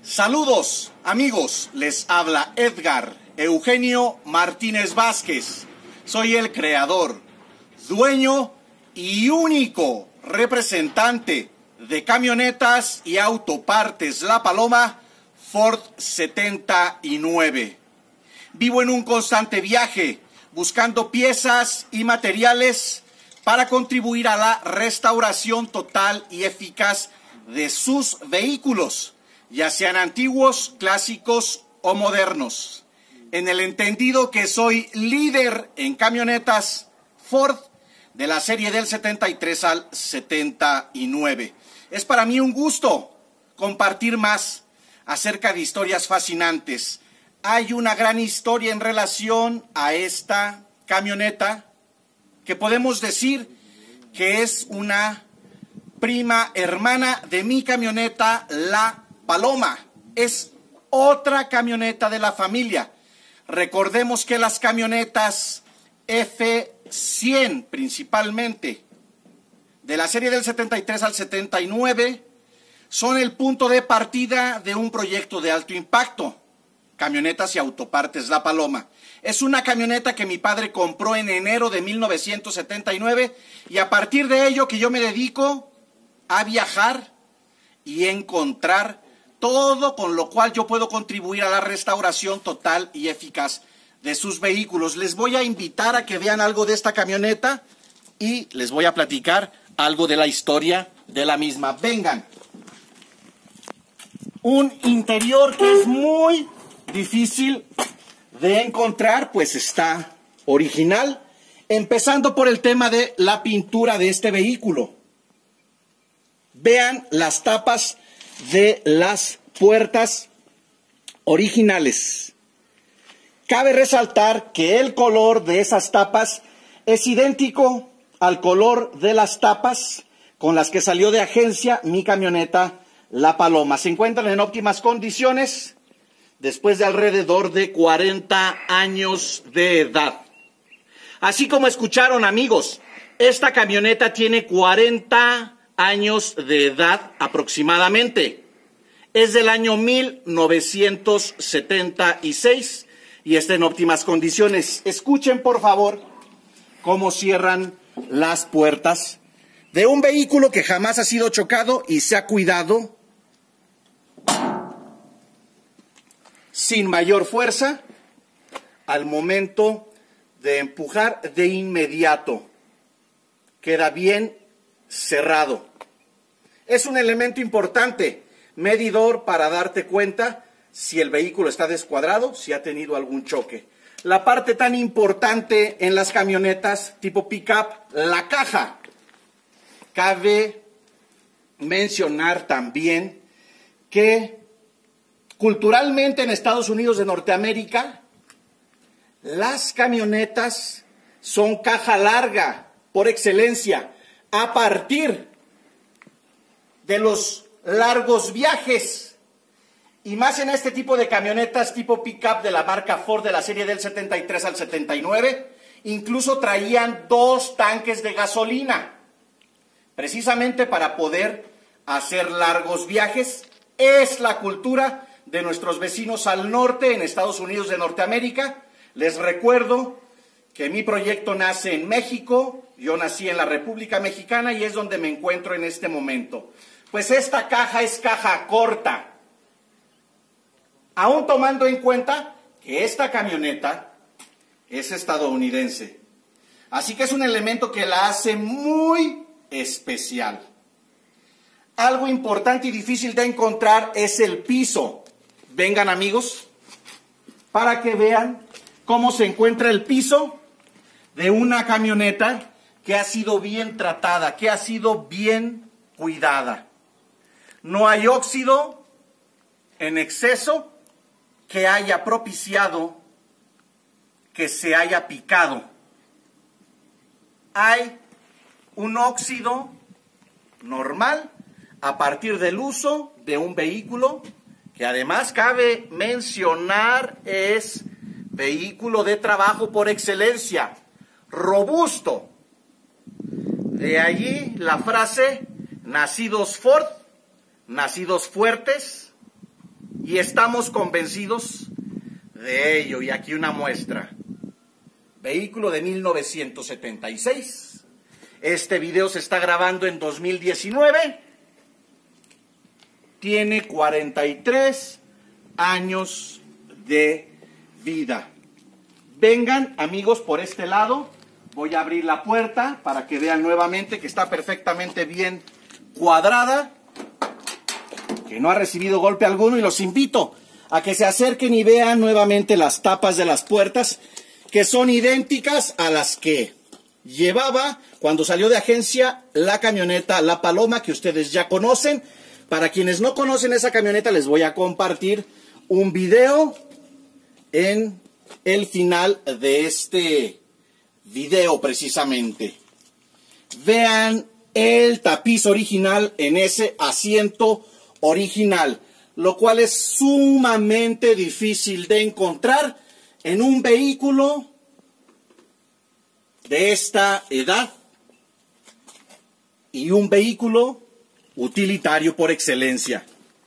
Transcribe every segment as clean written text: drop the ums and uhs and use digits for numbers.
Saludos, amigos, les habla Edgar Eugenio Martínez Vázquez. Soy el creador, dueño y único representante de camionetas y autopartes La Paloma Ford 79. Vivo en un constante viaje, buscando piezas y materiales para contribuir a la restauración total y eficaz de sus vehículos, ya sean antiguos, clásicos o modernos. En el entendido que soy líder en camionetas Ford de la serie del 73 al 79. Es para mí un gusto compartir más acerca de historias fascinantes. Hay una gran historia en relación a esta camioneta que podemos decir que es una prima hermana de mi camioneta La Paloma. Es otra camioneta de la familia. Recordemos que las camionetas F100 principalmente de la serie del 73 al 79 son el punto de partida de un proyecto de alto impacto. Camionetas y autopartes La Paloma. Es una camioneta que mi padre compró en enero de 1979 y a partir de ello que yo me dedico a viajar y encontrar todo con lo cual yo puedo contribuir a la restauración total y eficaz de sus vehículos. Les voy a invitar a que vean algo de esta camioneta y les voy a platicar algo de la historia de la misma. Vengan. Un interior que es muy difícil de encontrar, pues está original, empezando por el tema de la pintura de este vehículo. Vean las tapas de las puertas originales. Cabe resaltar que el color de esas tapas es idéntico al color de las tapas con las que salió de agencia mi camioneta La Paloma. Se encuentran en óptimas condiciones después de alrededor de 40 años de edad. Así como escucharon, amigos, esta camioneta tiene 40 años de edad aproximadamente. Es del año 1976 y está en óptimas condiciones. Escuchen, por favor, cómo cierran las puertas de un vehículo que jamás ha sido chocado y se ha cuidado sin mayor fuerza al momento de empujar de inmediato. Queda bien cerrado. Es un elemento importante, medidor para darte cuenta si el vehículo está descuadrado, si ha tenido algún choque. La parte tan importante en las camionetas tipo pickup, la caja. Cabe mencionar también que culturalmente en Estados Unidos de Norteamérica, las camionetas son caja larga por excelencia a partir de los largos viajes y más en este tipo de camionetas tipo pickup de la marca Ford de la serie del 73 al 79, incluso traían 2 tanques de gasolina, precisamente para poder hacer largos viajes. Es la cultura de nuestros vecinos al norte en Estados Unidos de Norteamérica. Les recuerdo que mi proyecto nace en México, yo nací en la República Mexicana y es donde me encuentro en este momento. Pues esta caja es caja corta, aún tomando en cuenta que esta camioneta es estadounidense. Así que es un elemento que la hace muy especial. Algo importante y difícil de encontrar es el piso. Vengan, amigos, para que vean cómo se encuentra el piso de una camioneta que ha sido bien tratada, que ha sido bien cuidada. No hay óxido en exceso que haya propiciado que se haya picado. Hay un óxido normal a partir del uso de un vehículo que además cabe mencionar es vehículo de trabajo por excelencia, robusto. De allí la frase, nacidos Ford, nacidos fuertes y estamos convencidos de ello. Y aquí una muestra. Vehículo de 1976. Este video se está grabando en 2019. Tiene 43 años de vida. Vengan, amigos, por este lado. Voy a abrir la puerta para que vean nuevamente que está perfectamente bien cuadrada, que no ha recibido golpe alguno, y los invito a que se acerquen y vean nuevamente las tapas de las puertas, que son idénticas a las que llevaba cuando salió de agencia la camioneta La Paloma, que ustedes ya conocen. Para quienes no conocen esa camioneta, les voy a compartir un video en el final de este video precisamente. Vean el tapiz original en ese asiento original, lo cual es sumamente difícil de encontrar en un vehículo de esta edad y un vehículo utilitario por excelencia.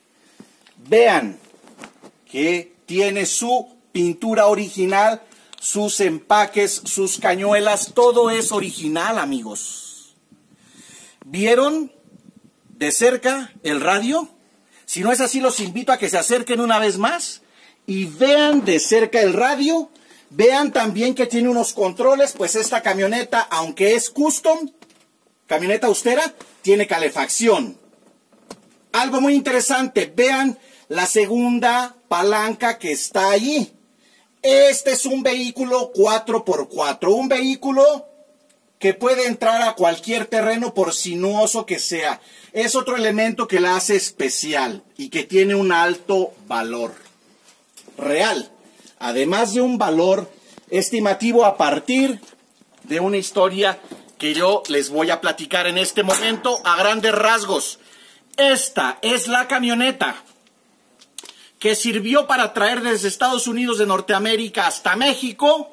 Vean que tiene su pintura original, sus empaques, sus cañuelas, todo es original, amigos. ¿Vieron de cerca el radio? Si no es así, los invito a que se acerquen una vez más y vean de cerca el radio. Vean también que tiene unos controles, pues esta camioneta, aunque es custom, camioneta austera, tiene calefacción. Algo muy interesante, vean la segunda palanca que está allí. Este es un vehículo 4x4, un vehículo que puede entrar a cualquier terreno por sinuoso que sea. Es otro elemento que la hace especial y que tiene un alto valor real, además de un valor estimativo a partir de una historia que yo les voy a platicar en este momento a grandes rasgos. Esta es la camioneta que sirvió para traer desde Estados Unidos de Norteamérica hasta México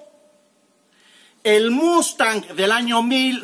el Mustang del año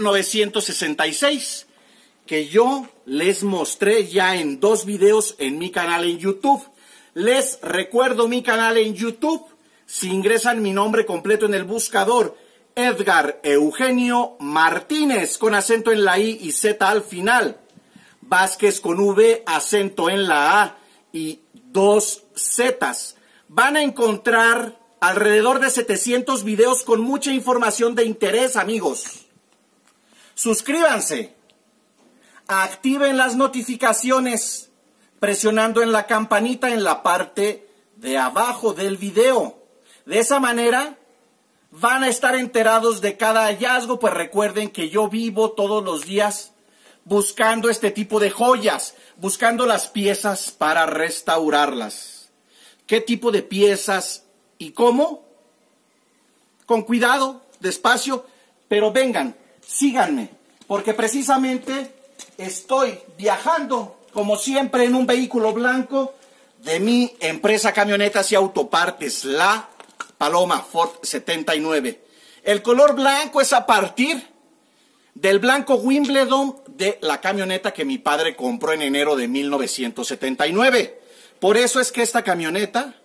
1966, que yo les mostré ya en 2 videos en mi canal en YouTube. Les recuerdo mi canal en YouTube. Si ingresan mi nombre completo en el buscador, Edgar Eugenio Martínez, con acento en la I y Z al final, Vázquez con V, acento en la A y 2 Zetas, van a encontrar alrededor de 700 videos con mucha información de interés, amigos. Suscríbanse, activen las notificaciones presionando en la campanita en la parte de abajo del video. De esa manera van a estar enterados de cada hallazgo, pues recuerden que yo vivo todos los días buscando este tipo de joyas, buscando las piezas para restaurarlas. ¿Qué tipo de piezas y cómo? Con cuidado, despacio, pero vengan, síganme, porque precisamente estoy viajando, como siempre, en un vehículo blanco de mi empresa Camionetas y Autopartes, La Paloma Ford 79. El color blanco es a partir del blanco Wimbledon de la camioneta que mi padre compró en enero de 1979. Por eso es que esta camioneta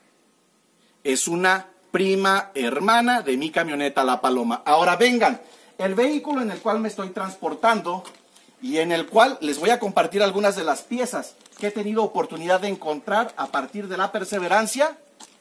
es una prima hermana de mi camioneta La Paloma. Ahora vengan, el vehículo en el cual me estoy transportando y en el cual les voy a compartir algunas de las piezas que he tenido oportunidad de encontrar a partir de la perseverancia.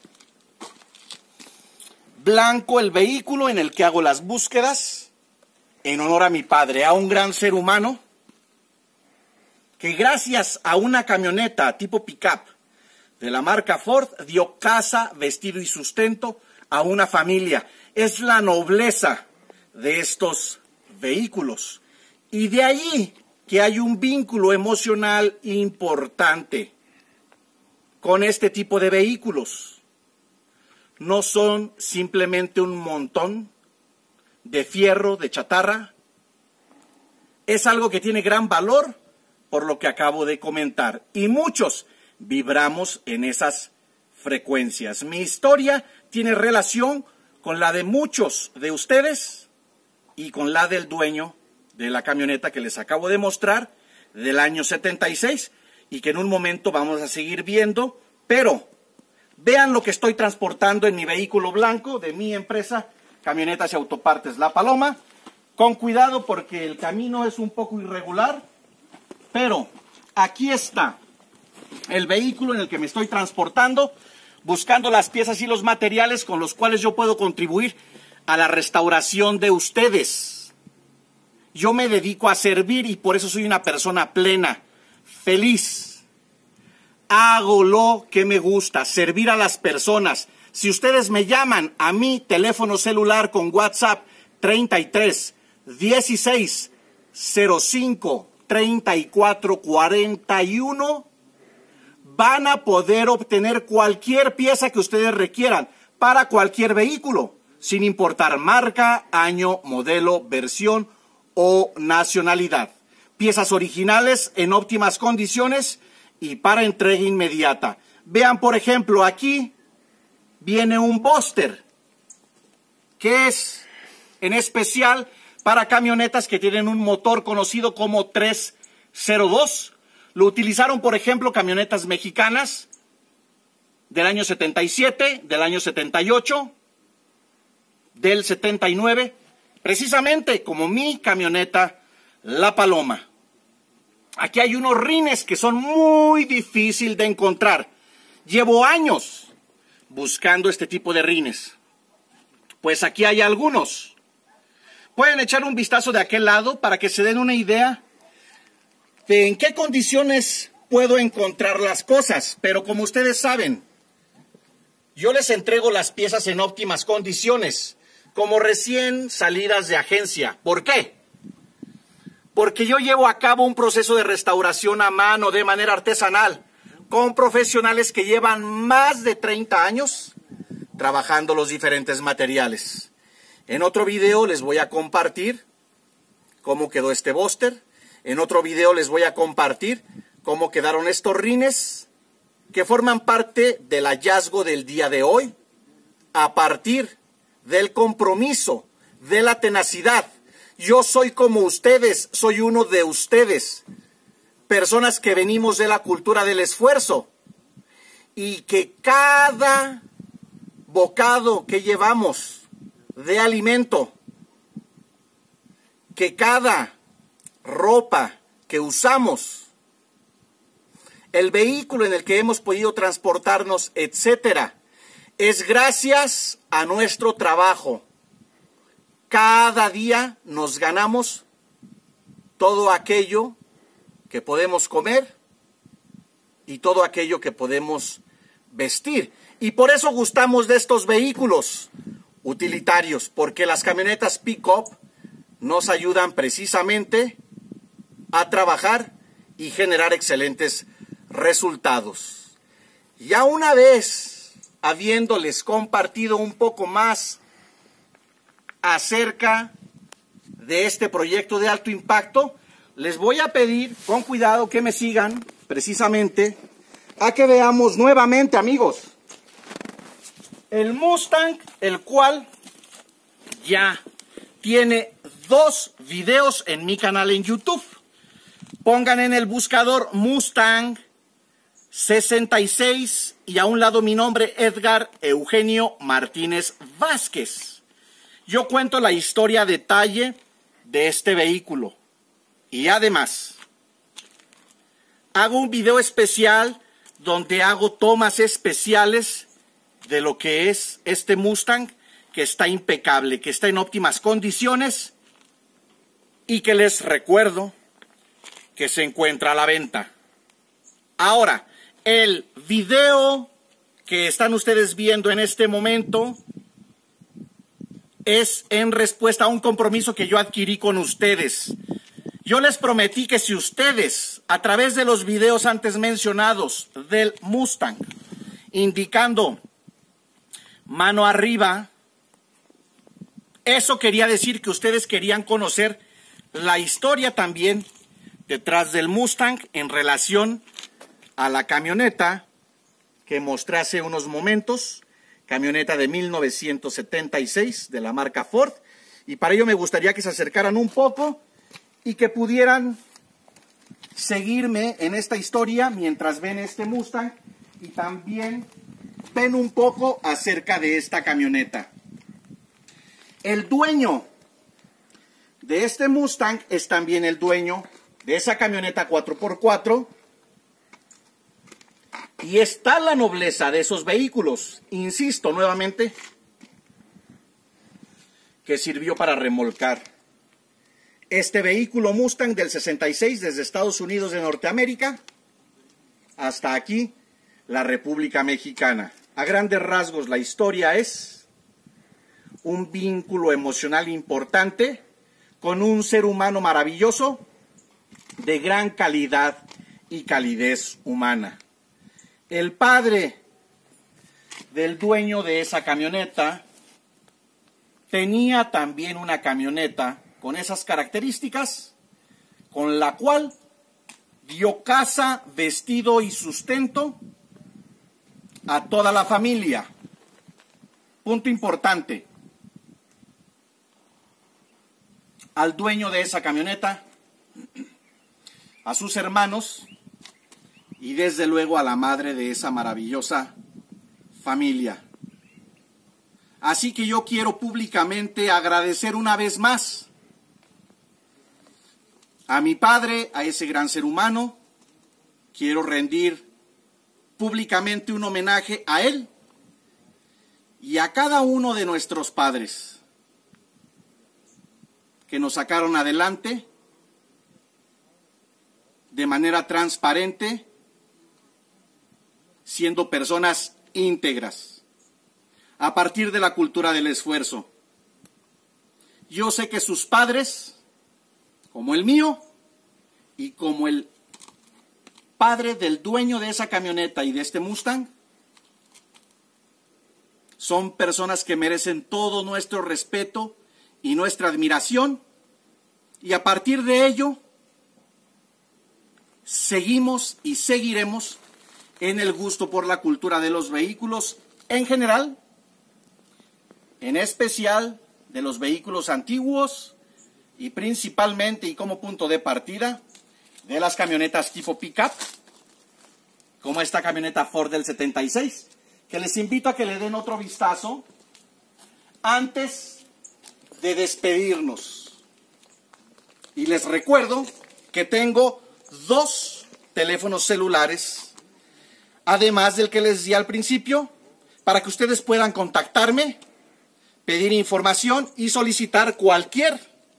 Blanco el vehículo en el que hago las búsquedas en honor a mi padre, a un gran ser humano que gracias a una camioneta tipo pick-up de la marca Ford dio casa, vestido y sustento a una familia. Es la nobleza de estos vehículos. Y de allí que hay un vínculo emocional importante con este tipo de vehículos. No son simplemente un montón de fierro, de chatarra. Es algo que tiene gran valor por lo que acabo de comentar. Y muchos vibramos en esas frecuencias. Mi historia tiene relación con la de muchos de ustedes y con la del dueño de la camioneta que les acabo de mostrar del año 76 y que en un momento vamos a seguir viendo, Pero vean lo que estoy transportando en mi vehículo blanco de mi empresa, Camionetas y Autopartes La Paloma. Con cuidado porque el camino es un poco irregular, pero aquí está el vehículo en el que me estoy transportando, buscando las piezas y los materiales con los cuales yo puedo contribuir a la restauración de ustedes. Yo me dedico a servir y por eso soy una persona plena, feliz. Hago lo que me gusta, servir a las personas. Si ustedes me llaman a mi teléfono celular con WhatsApp 33 16 05 34 41, van a poder obtener cualquier pieza que ustedes requieran para cualquier vehículo, sin importar marca, año, modelo, versión o nacionalidad. Piezas originales en óptimas condiciones y para entrega inmediata. Vean, por ejemplo, aquí viene un Buster, que es en especial para camionetas que tienen un motor conocido como 302. Lo utilizaron, por ejemplo, camionetas mexicanas del año 77, del año 78, del 79, precisamente como mi camioneta La Paloma. Aquí hay unos rines que son muy difíciles de encontrar. Llevo años buscando este tipo de rines. Pues aquí hay algunos. Pueden echar un vistazo de aquel lado para que se den una idea de en qué condiciones puedo encontrar las cosas. Pero como ustedes saben, yo les entrego las piezas en óptimas condiciones, como recién salidas de agencia. ¿Por qué? Porque yo llevo a cabo un proceso de restauración a mano, de manera artesanal, con profesionales que llevan más de 30 años trabajando los diferentes materiales. En otro video les voy a compartir cómo quedó este Buster. En otro video les voy a compartir cómo quedaron estos rines que forman parte del hallazgo del día de hoy, a partir del compromiso, de la tenacidad. Yo soy como ustedes, soy uno de ustedes, personas que venimos de la cultura del esfuerzo y que cada bocado que llevamos de alimento, que cada ropa que usamos, el vehículo en el que hemos podido transportarnos, etcétera, es gracias a nuestro trabajo. Cada día nos ganamos todo aquello que podemos comer y todo aquello que podemos vestir. Y por eso gustamos de estos vehículos utilitarios, porque las camionetas pick-up nos ayudan precisamente a trabajar y generar excelentes resultados. Ya una vez habiéndoles compartido un poco más acerca de este proyecto de alto impacto, les voy a pedir con cuidado que me sigan precisamente a que veamos nuevamente, amigos, el Mustang, el cual ya tiene 2 videos en mi canal en YouTube. Pongan en el buscador Mustang 66 y a un lado mi nombre, Edgar Eugenio Martínez Vázquez. Yo cuento la historia a detalle de este vehículo y además hago un video especial donde hago tomas especiales de lo que es este Mustang, que está impecable, que está en óptimas condiciones y que les recuerdo que se encuentra a la venta. Ahora, el video que están ustedes viendo en este momento es en respuesta a un compromiso que yo adquirí con ustedes. Yo les prometí que si ustedes, a través de los videos antes mencionados del Mustang, indicando mano arriba, eso quería decir que ustedes querían conocer la historia también detrás del Mustang en relación a la camioneta que mostré hace unos momentos, camioneta de 1976 de la marca Ford, y para ello me gustaría que se acercaran un poco y que pudieran seguirme en esta historia mientras ven este Mustang y también ven un poco acerca de esta camioneta. El dueño de este Mustang es también el dueño de esa camioneta 4x4 y está la nobleza de esos vehículos, insisto nuevamente, que sirvió para remolcar este vehículo Mustang del 66 desde Estados Unidos de Norteamérica hasta aquí, la República Mexicana. A grandes rasgos, la historia es un vínculo emocional importante con un ser humano maravilloso de gran calidad y calidez humana. El padre del dueño de esa camioneta tenía también una camioneta con esas características, con la cual dio casa, vestido y sustento a toda la familia. Punto importante. Al dueño de esa camioneta, a sus hermanos y desde luego a la madre de esa maravillosa familia. Así que yo quiero públicamente agradecer una vez más a mi padre, a ese gran ser humano. Quiero rendir públicamente un homenaje a él y a cada uno de nuestros padres que nos sacaron adelante de manera transparente, siendo personas íntegras, a partir de la cultura del esfuerzo. Yo sé que sus padres, como el mío y como el padre del dueño de esa camioneta y de este Mustang, son personas que merecen todo nuestro respeto y nuestra admiración, y a partir de ello seguimos y seguiremos en el gusto por la cultura de los vehículos en general, en especial de los vehículos antiguos y principalmente y como punto de partida de las camionetas tipo pick-up, como esta camioneta Ford del 76, que les invito a que le den otro vistazo antes de despedirnos. Y les recuerdo que tengo 2 teléfonos celulares, además del que les di al principio, para que ustedes puedan contactarme, pedir información y solicitar cualquier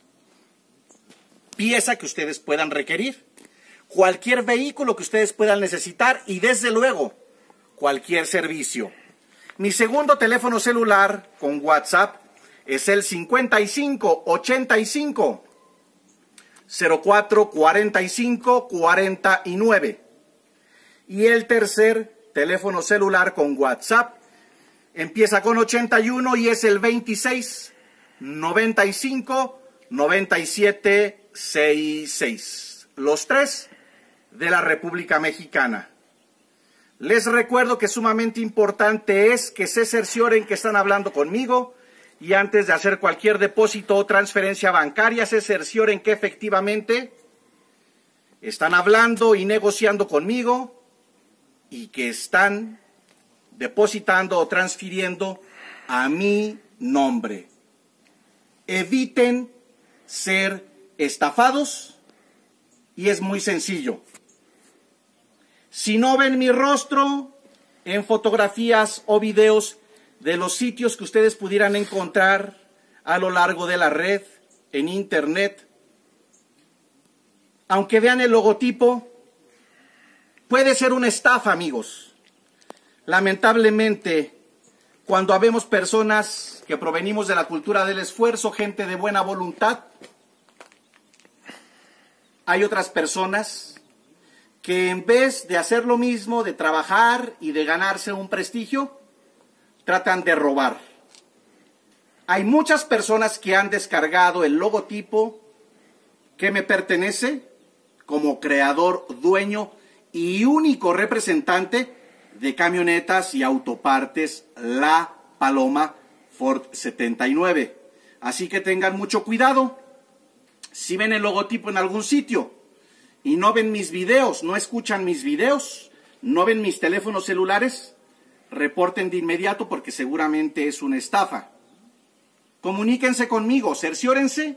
pieza que ustedes puedan requerir, cualquier vehículo que ustedes puedan necesitar y desde luego cualquier servicio. Mi segundo teléfono celular con WhatsApp es el 55 85 04 45 49 y el tercer teléfono celular con WhatsApp empieza con 81 y es el 26 95 97 66. Los 3 de la República Mexicana. Les recuerdo que sumamente importante es que se cercioren que están hablando conmigo y antes de hacer cualquier depósito o transferencia bancaria se cercioren que efectivamente están hablando y negociando conmigo y que están depositando o transfiriendo a mi nombre. Eviten ser estafados y es muy sencillo. Si no ven mi rostro en fotografías o videos de los sitios que ustedes pudieran encontrar a lo largo de la red, en internet, aunque vean el logotipo, puede ser una estafa, amigos. Lamentablemente, cuando habemos personas que provenimos de la cultura del esfuerzo, gente de buena voluntad, hay otras personas que en vez de hacer lo mismo, de trabajar y de ganarse un prestigio, tratan de robar. Hay muchas personas que han descargado el logotipo que me pertenece como creador, dueño y único representante de camionetas y autopartes La Paloma Ford 79. Así que tengan mucho cuidado. Si ven el logotipo en algún sitio y no ven mis videos, no escuchan mis videos, ¿No ven mis teléfonos celulares? Reporten de inmediato porque seguramente es una estafa. Comuníquense conmigo, cerciórense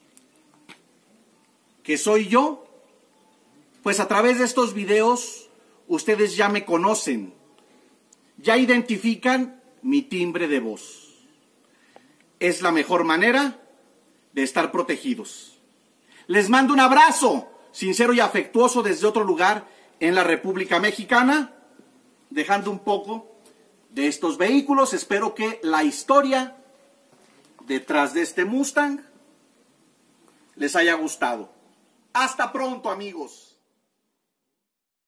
que soy yo, pues a través de estos videos ustedes ya me conocen, ya identifican mi timbre de voz. Es la mejor manera de estar protegidos. Les mando un abrazo sincero y afectuoso desde otro lugar en la República Mexicana, dejando un poco de estos vehículos. Espero que la historia detrás de este Mustang les haya gustado. Hasta pronto, amigos.